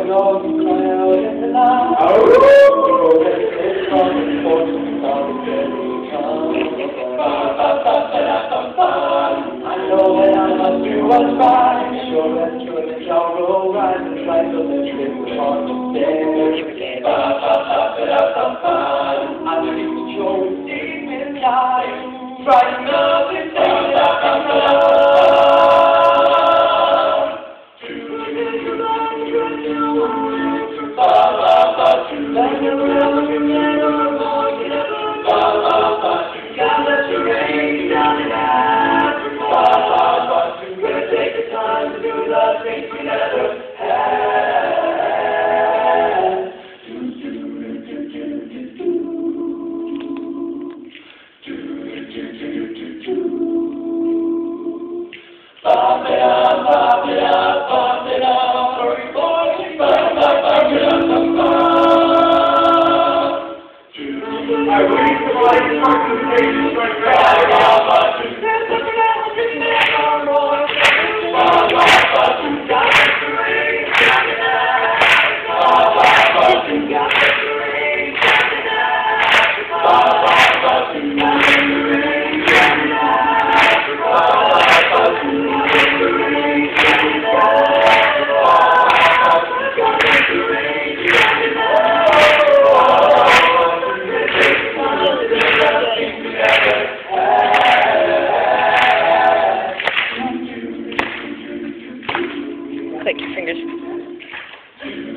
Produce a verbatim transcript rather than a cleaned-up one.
long cry out in the night. Oh, it's from the fortune of the very come. I know that I must do what's right. Sure that you and the job go right. And try to live it on the day. I believe that you're deep inside. Frightened of this day. I wait for my conversation to Click your fingers.